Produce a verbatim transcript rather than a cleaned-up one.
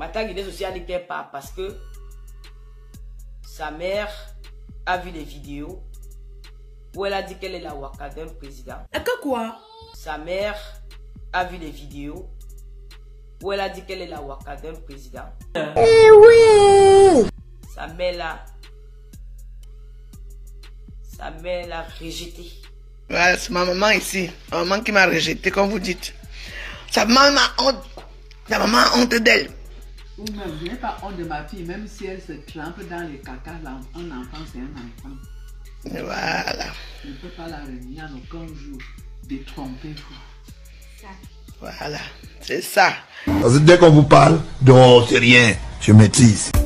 Mata Guinness aussi a dit qu'elle part parce que sa mère a vu les vidéos où elle a dit qu'elle est la waka d'un président. À quoi? Sa mère a vu les vidéos où elle a dit qu'elle est la waka d'un président. Eh oui! Sa mère l'a... Sa mère l'a rejeté. Ouais, c'est ma maman ici. Ma maman qui m'a rejeté, comme vous dites. Sa maman a honte. Sa maman a honte d'elle. Ou même, je n'ai pas honte de ma fille, même si elle se trempe dans les cacas, là, un enfant, c'est un enfant. Voilà. Je ne peux pas la réunir en aucun jour, détromper, quoi. Voilà, c'est ça. Parce que dès qu'on vous parle, non, c'est rien, je maîtrise.